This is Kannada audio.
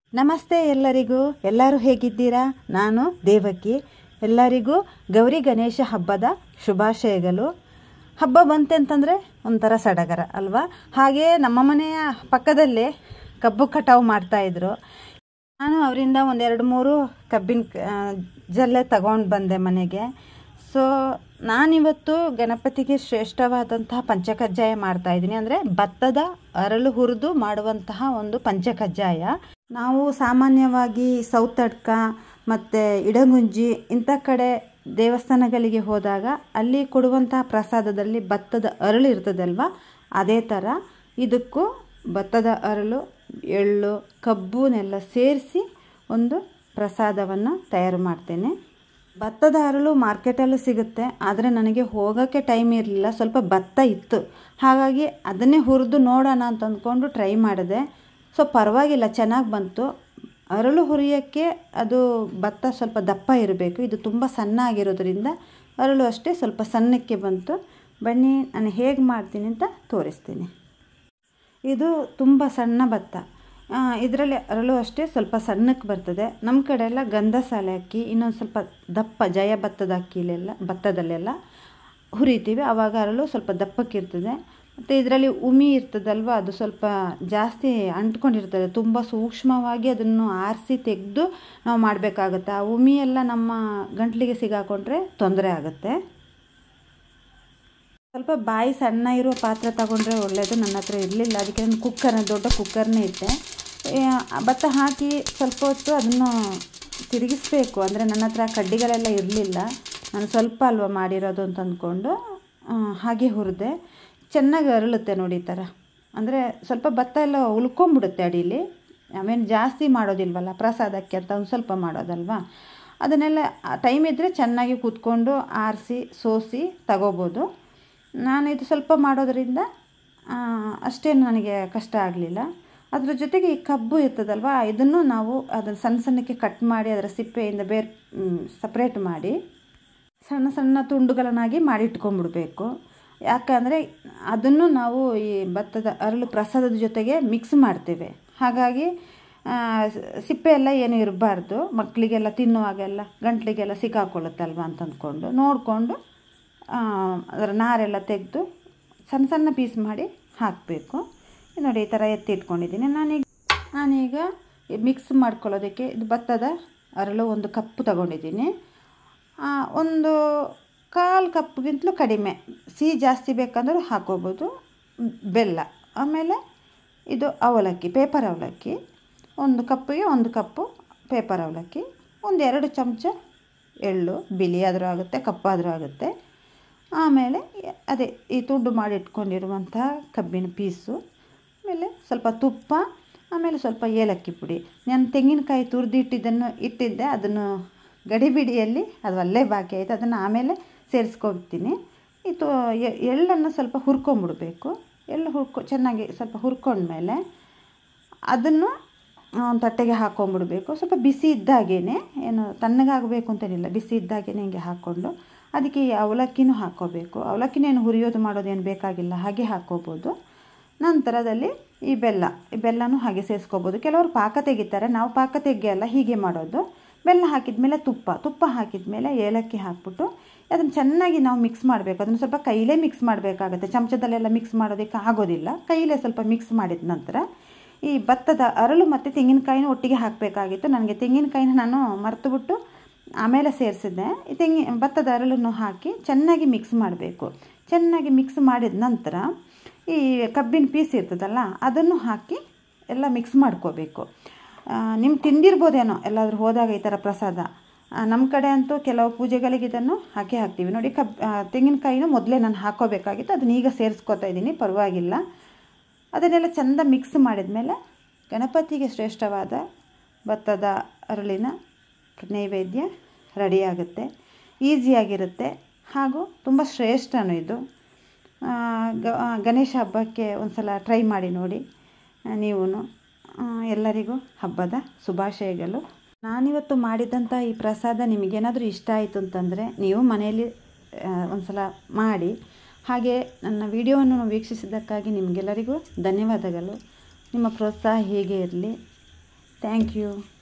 ನಮಸ್ತೆ ಎಲ್ಲರಿಗೂ. ಎಲ್ಲರೂ ಹೇಗಿದ್ದೀರಾ? ನಾನು ದೇವಕಿ. ಎಲ್ಲರಿಗೂ ಗೌರಿ ಗಣೇಶ ಹಬ್ಬದ ಶುಭಾಶಯಗಳು. ಹಬ್ಬ ಬಂತೆಂತಂದರೆ ಒಂಥರ ಸಡಗರ ಅಲ್ವಾ? ಹಾಗೆ ನಮ್ಮ ಮನೆಯ ಪಕ್ಕದಲ್ಲೇ ಕಬ್ಬು ಕಟಾವು ಮಾಡ್ತಾಯಿದ್ರು. ನಾನು ಅವರಿಂದ ಒಂದೆರಡು ಮೂರು ಕಬ್ಬಿನ ಜಲ್ಲೆ ತಗೊಂಡು ಬಂದೆ ಮನೆಗೆ. ಸೊ ನಾನಿವತ್ತು ಗಣಪತಿಗೆ ಶ್ರೇಷ್ಠವಾದಂತಹ ಪಂಚಕಜ್ಜಾಯ ಮಾಡ್ತಾಯಿದ್ದೀನಿ. ಅಂದರೆ ಭತ್ತದ ಅರಳು ಹುರಿದು ಮಾಡುವಂತಹ ಒಂದು ಪಂಚಕಜ್ಜಾಯ. ನಾವು ಸಾಮಾನ್ಯವಾಗಿ ಸೌತಡ್ಕ ಮತ್ತು ಇಡಗುಂಜಿ ಇಂಥ ಕಡೆ ದೇವಸ್ಥಾನಗಳಿಗೆ ಹೋದಾಗ ಅಲ್ಲಿ ಕೊಡುವಂತಹ ಪ್ರಸಾದದಲ್ಲಿ ಭತ್ತದ ಅರಳು ಇರ್ತದಲ್ವ, ಅದೇ ಥರ ಇದಕ್ಕೂ ಭತ್ತದ ಅರಳು, ಎಳ್ಳು, ಕಬ್ಬುನೆಲ್ಲ ಸೇರಿಸಿ ಒಂದು ಪ್ರಸಾದವನ್ನು ತಯಾರು ಮಾಡ್ತೇನೆ. ಭತ್ತದ ಅರಳು ಮಾರ್ಕೆಟಲ್ಲೂ ಸಿಗುತ್ತೆ, ಆದರೆ ನನಗೆ ಹೋಗೋಕ್ಕೆ ಟೈಮ್ ಇರಲಿಲ್ಲ. ಸ್ವಲ್ಪ ಭತ್ತ ಇತ್ತು, ಹಾಗಾಗಿ ಅದನ್ನೇ ಹುರಿದು ನೋಡೋಣ ಅಂತ ಅಂದ್ಕೊಂಡು ಟ್ರೈ ಮಾಡಿದೆ. ಸೊ ಪರವಾಗಿಲ್ಲ, ಚೆನ್ನಾಗಿ ಬಂತು. ಅರಳು ಹುರಿಯೋಕ್ಕೆ ಅದು ಭತ್ತ ಸ್ವಲ್ಪ ದಪ್ಪ ಇರಬೇಕು. ಇದು ತುಂಬ ಸಣ್ಣ ಆಗಿರೋದ್ರಿಂದ ಅರಳು ಅಷ್ಟೇ ಸ್ವಲ್ಪ ಸಣ್ಣಕ್ಕೆ ಬಂತು. ಬನ್ನಿ ನಾನು ಹೇಗೆ ಮಾಡ್ತೀನಿ ಅಂತ ತೋರಿಸ್ತೀನಿ. ಇದು ತುಂಬ ಸಣ್ಣ ಭತ್ತ. ಇದರಲ್ಲಿ ಅರಳು ಅಷ್ಟೇ ಸ್ವಲ್ಪ ಸಣ್ಣಕ್ಕೆ ಬರ್ತದೆ. ನಮ್ಮ ಕಡೆ ಎಲ್ಲ ಗಂಧಸಾಲೆ ಅಕ್ಕಿ, ಇನ್ನೊಂದು ಸ್ವಲ್ಪ ದಪ್ಪ ಜಯ ಭತ್ತದ ಭತ್ತದಲ್ಲೆಲ್ಲ ಹುರಿತೀವಿ. ಆವಾಗ ಅರಳು ಸ್ವಲ್ಪ ದಪ್ಪಕ್ಕಿರ್ತದೆ. ಮತ್ತು ಇದರಲ್ಲಿ ಉಮಿ ಇರ್ತದಲ್ವ, ಅದು ಸ್ವಲ್ಪ ಜಾಸ್ತಿ ಅಂಟ್ಕೊಂಡಿರ್ತದೆ. ತುಂಬ ಸೂಕ್ಷ್ಮವಾಗಿ ಅದನ್ನು ಆರಿಸಿ ತೆಗೆದು ನಾವು ಮಾಡಬೇಕಾಗುತ್ತೆ. ಆ ಉಮಿ ಎಲ್ಲ ನಮ್ಮ ಗಂಟಲಿಗೆ ಸಿಗಾಕೊಂಡ್ರೆ ತೊಂದರೆ ಆಗುತ್ತೆ. ಸ್ವಲ್ಪ ಬಾಯಿ ಸಣ್ಣ ಇರೋ ಪಾತ್ರೆ ತಗೊಂಡ್ರೆ ಒಳ್ಳೆಯದು. ನನ್ನ ಹತ್ರ ಇರಲಿಲ್ಲ, ಅದಕ್ಕೆ ನಾನು ದೊಡ್ಡ ಕುಕ್ಕರ್ನೇ ಇಟ್ಟೆ. ಭತ್ತ ಹಾಕಿ ಸ್ವಲ್ಪ ಹೊತ್ತು ಅದನ್ನು ತಿರುಗಿಸ್ಬೇಕು. ಅಂದರೆ ನನ್ನ ಹತ್ರ ಕಡ್ಡಿಗಳೆಲ್ಲ ಇರಲಿಲ್ಲ, ನಾನು ಸ್ವಲ್ಪ ಅಲ್ವ ಮಾಡಿರೋದು ಅಂತ ಅಂದ್ಕೊಂಡು ಹಾಗೆ ಹುರಿದೆ. ಚೆನ್ನಾಗಿ ಅರಳುತ್ತೆ ನೋಡಿ ಈ ಥರ. ಅಂದರೆ ಸ್ವಲ್ಪ ಭತ್ತ ಎಲ್ಲ ಉಳ್ಕೊಂಬಿಡುತ್ತೆ ಅಡೀಲಿ. ಆಮೇಲೆ ಜಾಸ್ತಿ ಮಾಡೋದಿಲ್ವಲ್ಲ ಪ್ರಸಾದಕ್ಕೆ ಅಂತ, ಒಂದು ಸ್ವಲ್ಪ ಮಾಡೋದಲ್ವ. ಅದನ್ನೆಲ್ಲ ಟೈಮ್ ಇದ್ದರೆ ಚೆನ್ನಾಗಿ ಕೂತ್ಕೊಂಡು ಆರಿಸಿ ಸೋಸಿ ತಗೋಬೋದು. ನಾನು ಇದು ಸ್ವಲ್ಪ ಮಾಡೋದರಿಂದ ಅಷ್ಟೇನು ನನಗೆ ಕಷ್ಟ ಆಗಲಿಲ್ಲ. ಅದ್ರ ಜೊತೆಗೆ ಈ ಕಬ್ಬು ಇರ್ತದಲ್ವ, ಇದನ್ನು ನಾವು ಅದನ್ನು ಸಣ್ಣ ಸಣ್ಣಕ್ಕೆ ಕಟ್ ಮಾಡಿ ಅದರ ಸಿಪ್ಪೆಯಿಂದ ಬೇರೆ ಸಪ್ರೇಟ್ ಮಾಡಿ ಸಣ್ಣ ಸಣ್ಣ ತುಂಡುಗಳನ್ನಾಗಿ ಮಾಡಿಟ್ಕೊಂಡ್ಬಿಡ್ಬೇಕು. ಯಾಕಂದರೆ ಅದನ್ನು ನಾವು ಈ ಭತ್ತದ ಅರಳು ಪ್ರಸಾದದ ಜೊತೆಗೆ ಮಿಕ್ಸ್ ಮಾಡ್ತೇವೆ. ಹಾಗಾಗಿ ಸಿಪ್ಪೆ ಎಲ್ಲ ಏನೂ ಇರಬಾರ್ದು. ಮಕ್ಕಳಿಗೆಲ್ಲ ತಿನ್ನುವಾಗೆಲ್ಲ ಗಂಟ್ಲಿಗೆಲ್ಲ ಸಿಕ್ಕಾಕೊಳ್ಳುತ್ತಲ್ವ ಅಂತ ಅಂದ್ಕೊಂಡು ನೋಡಿಕೊಂಡು ಅದರ ನಾರೆಲ್ಲ ತೆಗೆದು ಸಣ್ಣ ಸಣ್ಣ ಪೀಸ್ ಮಾಡಿ ಹಾಕಬೇಕು. ನೋಡಿ ಈ ಥರ ಎತ್ತಿಟ್ಕೊಂಡಿದ್ದೀನಿ. ನಾನೀಗ ಮಿಕ್ಸ್ ಮಾಡ್ಕೊಳ್ಳೋದಕ್ಕೆ ಇದು ಭತ್ತದ ಅರಳು ಒಂದು ಕಪ್ಪು ತಗೊಂಡಿದ್ದೀನಿ. ಒಂದು 1/4 ಕಪ್ಗಿಂತಲೂ ಕಡಿಮೆ, ಸಿಹಿ ಜಾಸ್ತಿ ಬೇಕಂದ್ರೆ ಹಾಕೋಬೋದು. ಬೆಲ್ಲ, ಆಮೇಲೆ ಇದು ಅವಲಕ್ಕಿ, ಪೇಪರ್ ಅವಲಕ್ಕಿ, 1 ಕಪ್ಪಿಗೆ 1 ಕಪ್ಪು ಪೇಪರ್ ಅವಲಕ್ಕಿ, 1-2 ಚಮಚ ಎಳ್ಳು, ಬಿಳಿ ಆದರೂ ಆಗುತ್ತೆ ಕಪ್ಪಾದರೂ ಆಗುತ್ತೆ. ಆಮೇಲೆ ಅದೇ ಈ ತುಂಡು ಮಾಡಿ ಇಟ್ಕೊಂಡಿರುವಂತಹ ಕಬ್ಬಿನ ಪೀಸು, ಆಮೇಲೆ ಸ್ವಲ್ಪ ತುಪ್ಪ, ಆಮೇಲೆ ಸ್ವಲ್ಪ ಏಲಕ್ಕಿ ಪುಡಿ. ನಾನು ತೆಂಗಿನಕಾಯಿ ತುರಿದು ಇಟ್ಟಿದ್ದೆ, ಅದನ್ನು ಗಡಿಬಿಡಿಯಲ್ಲಿ ಅದು ಅಲ್ಲೇ ಬಾಕಿ ಆಯಿತು. ಅದನ್ನು ಆಮೇಲೆ ಸೇರಿಸ್ಕೊಳ್ತೀನಿ. ಇದು ಎಳ್ಳನ್ನು ಸ್ವಲ್ಪ ಹುರ್ಕೊಂಬಿಡ್ಬೇಕು. ಎಳ್ಳು ಚೆನ್ನಾಗಿ ಸ್ವಲ್ಪ ಹುರ್ಕೊಂಡ್ಮೇಲೆ ಅದನ್ನು ಒಂದು ತಟ್ಟೆಗೆ ಹಾಕ್ಕೊಂಬಿಡ್ಬೇಕು. ಸ್ವಲ್ಪ ಬಿಸಿ ಇದ್ದಾಗೇ, ಏನು ತಣ್ಣಗಾಗಬೇಕು ಅಂತೇನಿಲ್ಲ, ಬಿಸಿ ಇದ್ದಾಗೇ ಹಿಂಗೆ ಹಾಕ್ಕೊಂಡು ಅದಕ್ಕೆ ಈ ಅವಲಕ್ಕಿನೂ ಹಾಕ್ಕೋಬೇಕು. ಅವಲಕ್ಕಿನೇನು ಹುರಿಯೋದು ಮಾಡೋದೇನು ಬೇಕಾಗಿಲ್ಲ, ಹಾಗೆ ಹಾಕ್ಕೋಬೋದು. ನಂತರದಲ್ಲಿ ಈ ಬೆಲ್ಲನೂ ಹಾಗೆ ಸೇರಿಸ್ಕೋಬೋದು. ಕೆಲವರು ಪಾಕ ತೆಗಿತಾರೆ, ನಾವು ಪಾಕ ತೆಗಿಯಲ್ಲ, ಹೀಗೆ ಮಾಡೋದು. ಬೆಲ್ಲ ಹಾಕಿದ್ಮೇಲೆ ತುಪ್ಪ ಹಾಕಿದ್ಮೇಲೆ ಏಲಕ್ಕಿ ಹಾಕ್ಬಿಟ್ಟು ಅದನ್ನು ಚೆನ್ನಾಗಿ ನಾವು ಮಿಕ್ಸ್ ಮಾಡಬೇಕು. ಅದನ್ನು ಸ್ವಲ್ಪ ಕೈಲೇ ಮಿಕ್ಸ್ ಮಾಡಬೇಕಾಗುತ್ತೆ. ಚಮಚದಲ್ಲೆಲ್ಲ ಮಿಕ್ಸ್ ಮಾಡೋದಕ್ಕೆ ಆಗೋದಿಲ್ಲ. ಕೈಲೇ ಸ್ವಲ್ಪ ಮಿಕ್ಸ್ ಮಾಡಿದ ನಂತರ ಈ ಭತ್ತದ ಅರಳು ಮತ್ತು ತೆಂಗಿನಕಾಯಿನ ಒಟ್ಟಿಗೆ ಹಾಕಬೇಕಾಗಿತ್ತು. ನನಗೆ ತೆಂಗಿನಕಾಯಿನ ನಾನು ಮರೆತುಬಿಟ್ಟು ಆಮೇಲೆ ಸೇರಿಸಿದ್ದೆ. ಭತ್ತದ ಅರಳನ್ನು ಹಾಕಿ ಚೆನ್ನಾಗಿ ಮಿಕ್ಸ್ ಮಾಡಬೇಕು. ಚೆನ್ನಾಗಿ ಮಿಕ್ಸ್ ಮಾಡಿದ ನಂತರ ಈ ಕಬ್ಬಿನ ಪೀಸ್ ಇರ್ತದಲ್ಲ, ಅದನ್ನು ಹಾಕಿ ಎಲ್ಲ ಮಿಕ್ಸ್ ಮಾಡ್ಕೋಬೇಕು. ನಿಮ್ಗೆ ತಿಂದಿರ್ಬೋದೇನೋ ಎಲ್ಲಾದರೂ ಹೋದಾಗ ಈ ಥರ ಪ್ರಸಾದ. ನಮ್ಮ ಕಡೆ ಅಂತೂ ಕೆಲವು ಪೂಜೆಗಳಿಗೆ ಇದನ್ನು ಹಾಕ್ತೀವಿ ನೋಡಿ. ತೆಂಗಿನಕಾಯಿನೂ ಮೊದಲೇ ನಾನು ಹಾಕ್ಕೋಬೇಕಾಗಿತ್ತು, ಅದನ್ನ ಈಗ ಸೇರಿಸ್ಕೊತಾ ಇದ್ದೀನಿ, ಪರವಾಗಿಲ್ಲ. ಅದನ್ನೆಲ್ಲ ಚೆಂದ ಮಿಕ್ಸ್ ಮಾಡಿದ್ಮೇಲೆ ಗಣಪತಿಗೆ ಶ್ರೇಷ್ಠವಾದ ಭತ್ತದ ಅರಳಿನ ನೈವೇದ್ಯ ರೆಡಿಯಾಗುತ್ತೆ. ಈಸಿಯಾಗಿರುತ್ತೆ ಹಾಗೂ ತುಂಬ ಶ್ರೇಷ್ಠನೂ ಇದು. ಗಣೇಶ ಹಬ್ಬಕ್ಕೆ ಒಂದು ಸಲ ಟ್ರೈ ಮಾಡಿ ನೋಡಿ ನೀವು. ಎಲ್ಲರಿಗೂ ಹಬ್ಬದ ಶುಭಾಶಯಗಳು. ನಾನಿವತ್ತು ಮಾಡಿದಂಥ ಈ ಪ್ರಸಾದ ನಿಮಗೇನಾದರೂ ಇಷ್ಟ ಆಯಿತು ಅಂತಂದರೆ ನೀವು ಮನೆಯಲ್ಲಿ ಒಂದು ಸಲ ಮಾಡಿ. ಹಾಗೆ ನನ್ನ ವಿಡಿಯೋವನ್ನು ವೀಕ್ಷಿಸಿದ್ದಕ್ಕಾಗಿ ನಿಮಗೆಲ್ಲರಿಗೂ ಧನ್ಯವಾದಗಳು. ನಿಮ್ಮ ಪ್ರೋತ್ಸಾಹ ಹೀಗೆ ಇರಲಿ. Thank you.